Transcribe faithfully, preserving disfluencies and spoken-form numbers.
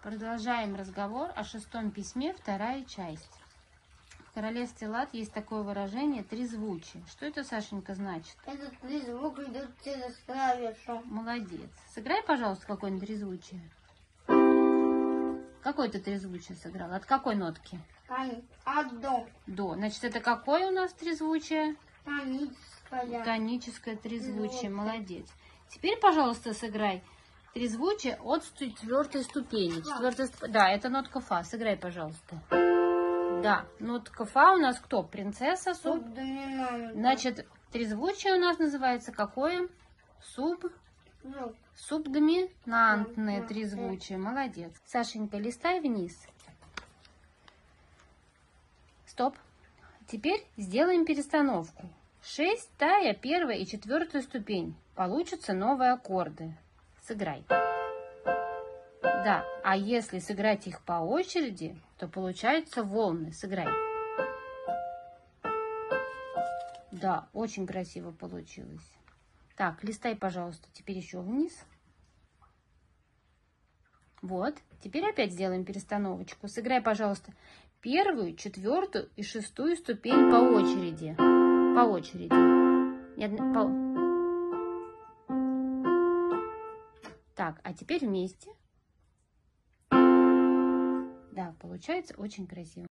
Продолжаем разговор о шестом письме, вторая часть. В королевстве лад есть такое выражение «трезвучие». Что это, Сашенька, значит? Это трезвук идет через клавишу. Молодец. Сыграй, пожалуйста, какое-нибудь трезвучие. Какое ты трезвучие сыграл? От какой нотки? От до. До. Значит, это какое у нас трезвучие? Тоническое. Тоническое трезвучие. Молодец. Теперь, пожалуйста, сыграй трезвучие от четвертой ступени. Четвертая ступ... Да, это нотка фа. Сыграй, пожалуйста. Да, нотка фа у нас кто? Принцесса, суб. Субдоминант. Значит, трезвучие у нас называется какое? Суб. Звук. Субдоминантное трезвучие. Молодец. Сашенька, листай вниз. Стоп. Теперь сделаем перестановку. Шестая, первая и четвертая ступень. Получатся новые аккорды. Сыграй. Да, а если сыграть их по очереди, то получаются волны. Сыграй. Да, очень красиво получилось. Так, листай, пожалуйста, теперь еще вниз. Вот, теперь опять сделаем перестановочку. Сыграй, пожалуйста, первую, четвертую и шестую ступень по очереди. По очереди. По... Так, а теперь вместе. Да, получается очень красиво.